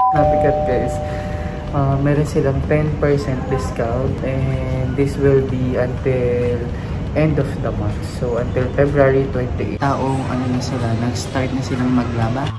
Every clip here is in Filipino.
Snappycat guys, meron silang 10% discount and this will be until end of the month. So until February 28. Taong ano na sila, nag-start na silang maglaba.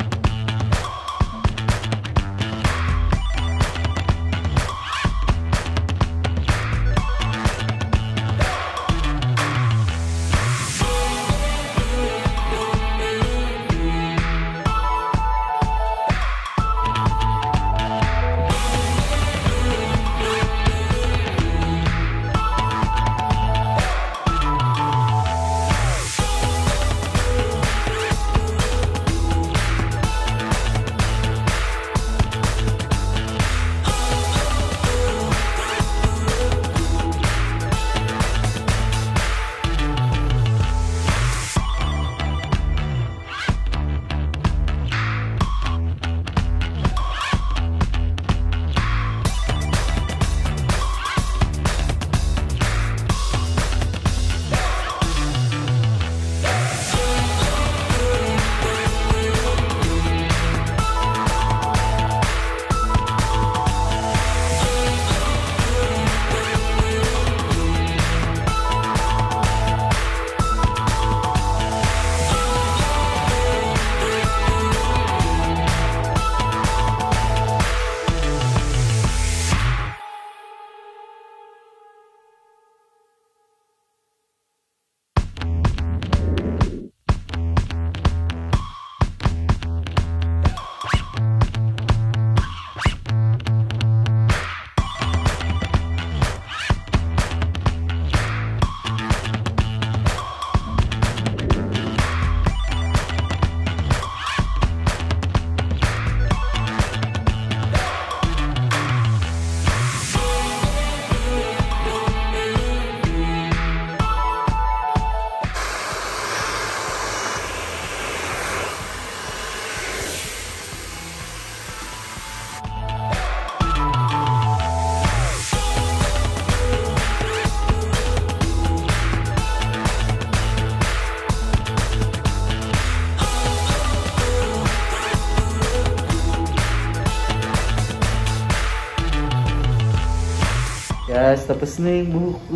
Yes, tapos na yung buko.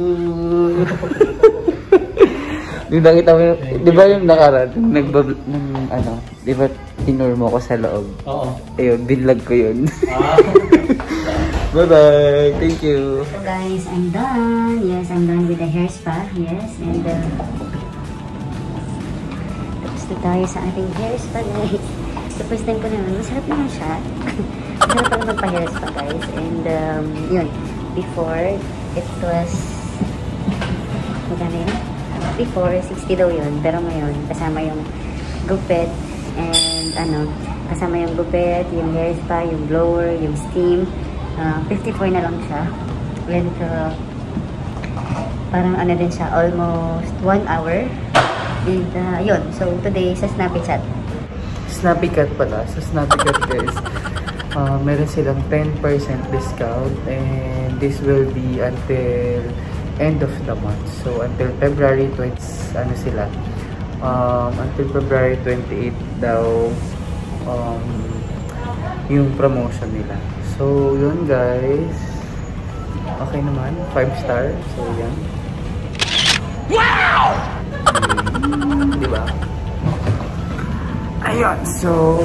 Yung nakita mo, di ba yung nakaraan, di ba tinur mo ko sa loob? Oo. Ayun, binlog ko yun. Bye-bye, thank you. So guys, I'm done. Yes, I'm done with the hair spa. Yes, and tapos na tayo sa ating hair spa guys. The first time ko naman, masarap naman siya. Masarap pala magpa-hair spa guys. And yun. Before, it was, magkano yun? Before, 60 daw yun. Pero ngayon, kasama yung gupit and kasama yung gupit, yung hair spa, yung blower, yung steam. 54 na lang siya. And parang din siya, almost 1 hour. And yun, so today sa Snappycat. Snappycat pala. Sa Snappycat guys, meron silang 10% discount and this will be until end of the month. So until February 20, until February 28 daw yung promotion nila. So yun guys, okay naman, 5 star. So yan. Wow! Diba? Ayun, so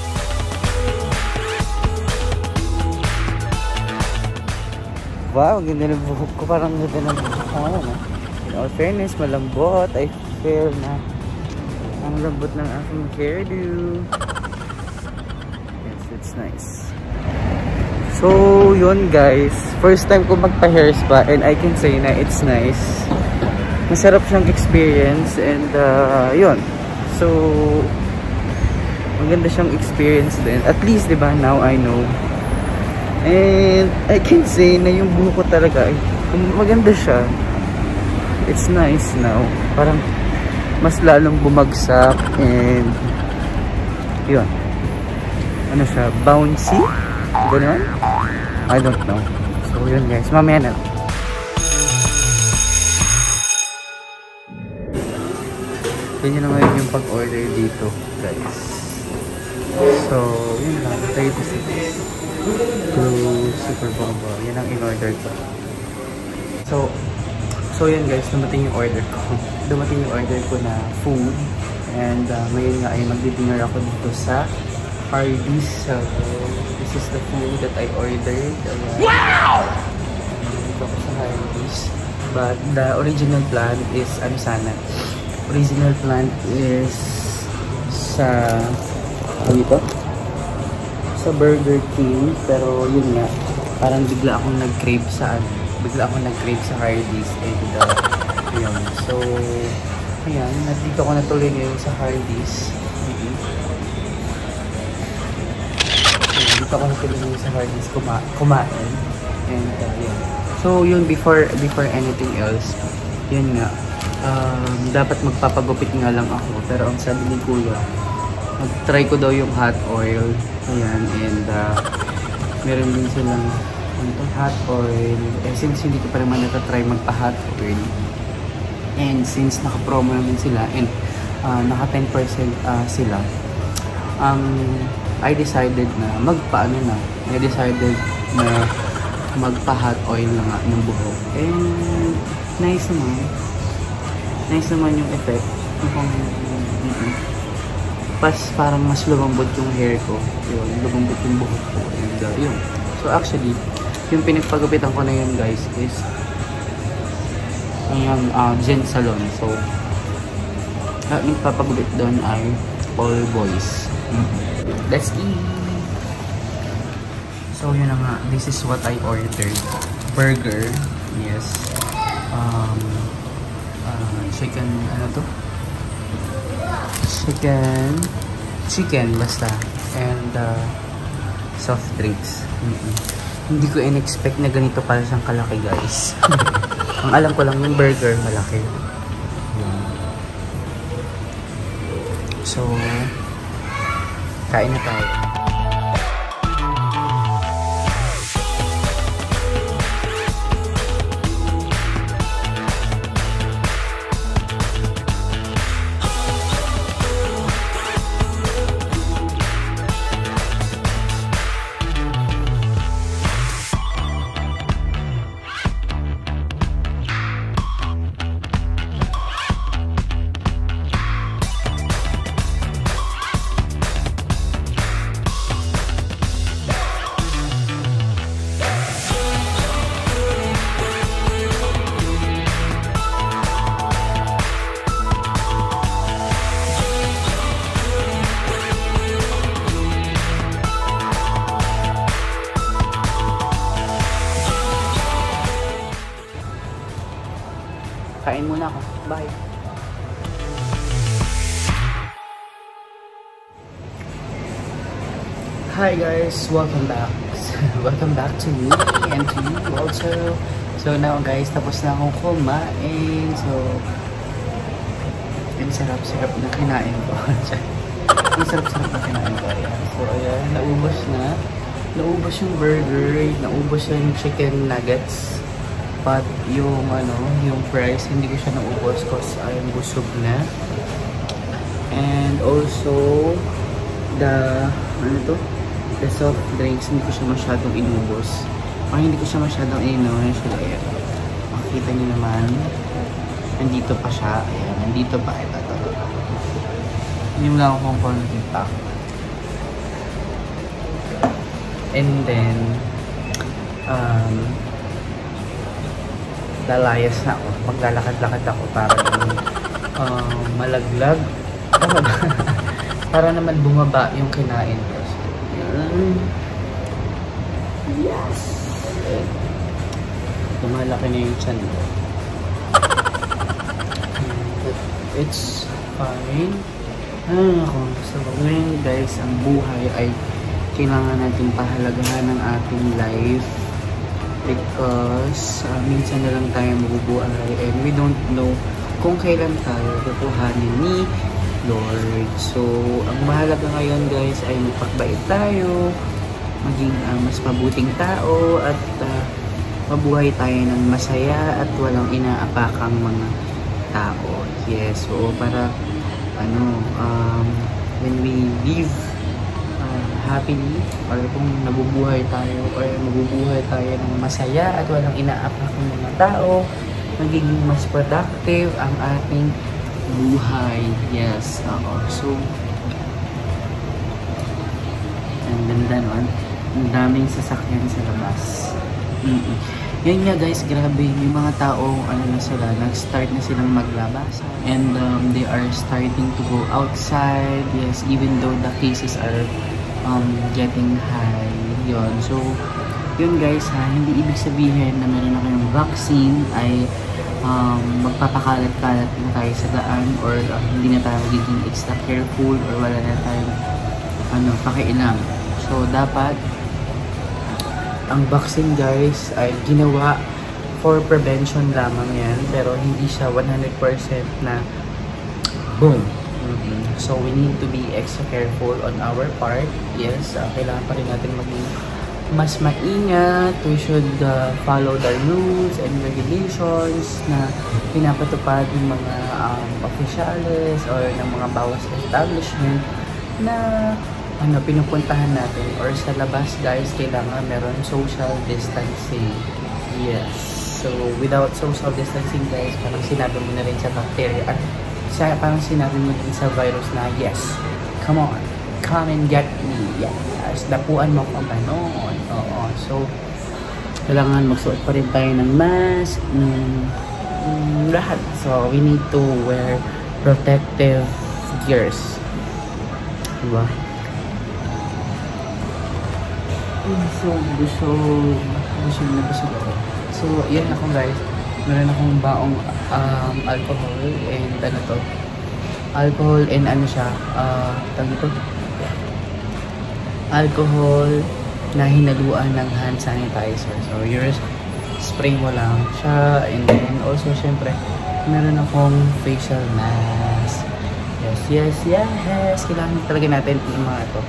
wow, ganda ng buhok ko. Parang ganda ng buhok ko. In all fairness, malambot. I feel na ang lambot ng aking hairdo. Yes, it's nice. So, yun guys. First time ko magpa-hair spa and I can say na it's nice. Masarap siyang experience and yun. So, maganda siyang experience din. At least, diba, now I know. And I can say na yung buhok ko talaga maganda siya. It's nice now. Parang mas lalong bumagsak and yun. Ano siya? Bouncy? Ganun? I don't know. So yun guys. Mamaya na. Ganyan na ngayon yung pag-order dito guys. So, yun lang. 36. Blue Super Bombo. Yan ang in-order ko. So yan guys, dumating yung order ko. Dumating yung order ko na food. And ngayon nga ay magdi-dinner ako dito sa Hardee's. So, this is the food that I ordered. Wow! Dito ako sa Hardee's. But the original plan is, ano sana? Original plan is sa, ano ito? Sa Burger King. Pero yun nga, parang bigla akong nag-crave sa Hardee's. And yun. So, ayan, nandito ko na tuloy ngayon sa Hardee's. Dito ako na tuloy ngayon sa Hardee's kumain. And yun. So, yun, before anything else, yun nga, dapat magpapagupit nga lang ako. Pero ang sabi ni Kuya, mag-try ko daw yung hot oil. Ayan, and meron din silang hot oil. Since hindi ko pa naman natatry magpa-hot oil. And since naka-promo naman sila and naka 10% sila, I decided na magpa-hot oil na nga ng buhok. And nice naman yung effect. Parang mas lumambot yung hair ko. Yun, lumambot yung buhok ko. And yun. So actually, yung pinagpagupitan ko na yun guys is ang Gen Salon. So, nagpapagupit doon ay all boys. Let's eat! So, yun na nga. This is what I ordered. Burger. Yes. Chicken, ano to? Chicken, basta. And, soft drinks. Hindi ko in-expect na ganito pala siyang kalaki, guys. Ang alam ko lang yung burger, malaki. So, kain na tayo. Kain muna ako. Bye. Hi guys, welcome back. Welcome back to me and to you also. So now guys, tapos na akong kumain. So, ang sarap-sarap na kinain ko. Ang sarap-sarap na kinain ko. So ayan, naubos na. Naubos yung burger, naubos yung chicken nuggets. But yung yung fries, hindi ko siya naubos kasi I'm busog na. And also the soft drinks, hindi ko siya masyadong inubos. Hindi ko siya masyadong inumin. Ayan. Makikita niyo naman. Nandito pa siya. Ayan, nandito pa. Ito. Hindi mo lang akong konti pa. And then lalayas na ako. Maglalakad-lakad ako para malaglag. Para naman bumaba yung kinain ko. Yes! Lumalaki na yung tiyan ko. It's fine. So ngayon guys, ang buhay ay kailangan natin pahalagahan ng ating life. Because minsan na lang tayo mabubuhay and we don't know kung kailan tayo tutuhanin ni Lord. So, ang mahalaga ngayon guys ay magpakbait tayo, maging mas mabuting tao at mabuhay tayo ng masaya at walang inaapakang mga tao. Yes, so para when we live happily, or kung nabubuhay tayo or mabubuhay tayo ng masaya at walang inaapak ng mga tao, magiging mas productive ang ating buhay. Yes, so ang ganda nun. Ang daming sasakyan sa labas. Yan nga guys, grabe, yung mga tao, na sila, nag-start na silang maglabas. And they are starting to go outside. Yes, even though the cases are getting high. Yun. So, yun guys ha, hindi ibig sabihin na meron na kayong vaccine ay magpapakalat-kalat na tayo sa daan, or hindi na tayo magiging extra careful, or wala na tayong pakialam. So, dapat ang vaccine guys ay ginawa for prevention lamang yan, pero hindi siya 100% na boom. So we need to be extra careful on our part. Yes, kailangan pa rin natin maging mas maingat. We should follow the rules and regulations na pinapatupad ng mga officials or ng mga bawas establishment na pinupuntahan natin, or sa labas guys, kailangan meron social distancing. Yes. So, without social distancing guys, parang sinabi mo na rin sa bacteria, parang sinabi mo din sa virus na, yes, come on, come and get me. Yes. Dapuan mo ko ba noon? Oo. So, kailangan magsuot pa rin tayo ng mask. Lahat. So, we need to wear protective gears. Diba? Busog na busog ako. So, yan ako guys. Meron akong baong alcohol and alcohol and alcohol na hinaluan ng hand sanitizer. So, yours, spray mo lang siya. And then also, syempre, meron akong facial mask. Yes. Kailangan talaga natin yung mga ito.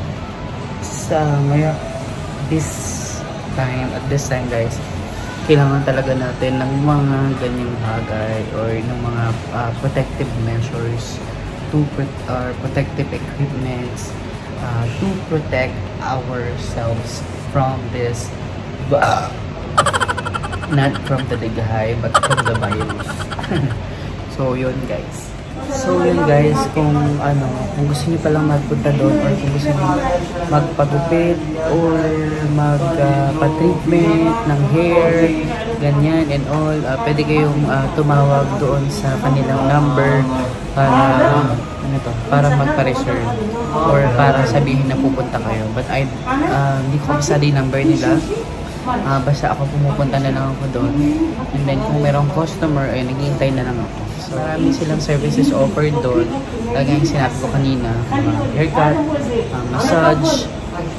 At this time guys, kailangan talaga natin ng mga ganyang bagay or ng mga protective measures protective equipments to protect ourselves from this not from the dighay but from the virus. So yun guys. Kung gusto niyo palang magpunta doon, or kung gusto niyo magpagupit or magpa-treatment ng hair, ganyan and all, pwede kayong tumawag doon sa kanilang number para magpa-reserve or para sabihin na pupunta kayo. But hindi ko kabisado yung number nila. Basta ako pumupunta na lang ako doon, and then kung merong customer ay naghihintay na lang ako. So marami silang services offered doon, talaga yung sinabi ko kanina, haircut, massage,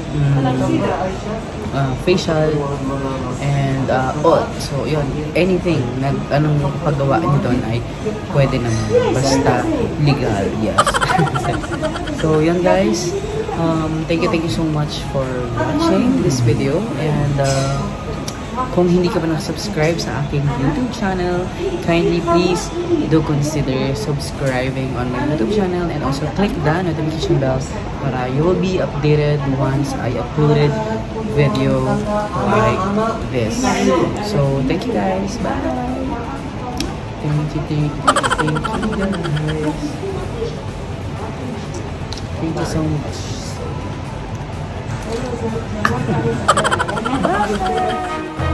facial, and all. So yun, anything anong paggawa nyo doon ay pwede naman, basta legal. Yes. So yun guys, thank you so much for watching this video, and kung hindi ka pa nakasubscribe sa aking YouTube channel, kindly please do consider subscribing on my YouTube channel, and also click the notification bell para you will be updated once I uploaded video like this. So thank you guys, bye. Thank you guys. Thank you so much. Bye.